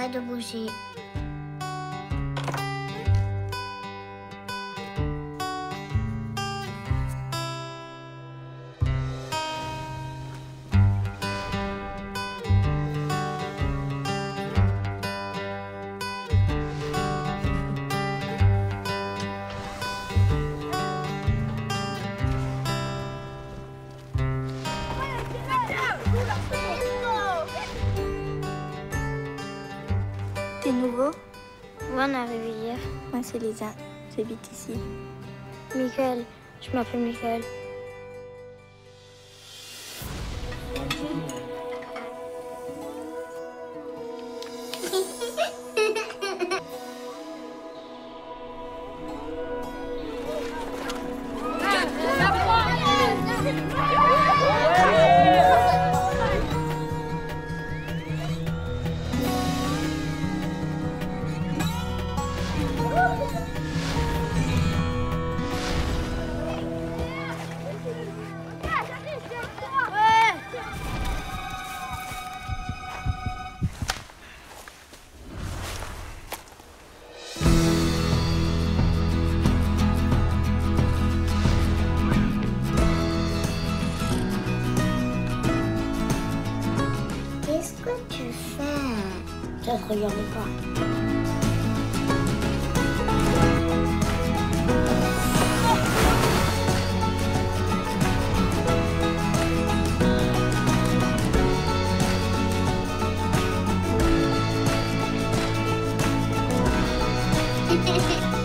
Arrête de bouger. T'es nouveau? Moi, on est arrivé hier. Moi, c'est Lisa. J'habite ici. Michael, je m'appelle Michael. Qu'est-ce que tu fais? Ça te regarde pas. Hehehe